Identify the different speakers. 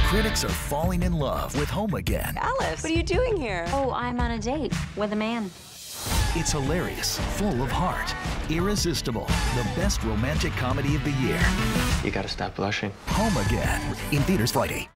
Speaker 1: Critics are falling in love with Home Again.
Speaker 2: Alice, what are you doing here?
Speaker 3: Oh, I'm on a date with a man.
Speaker 1: It's hilarious, full of heart, irresistible, the best romantic comedy of the year.
Speaker 4: You gotta stop blushing.
Speaker 1: Home Again, in theaters Friday.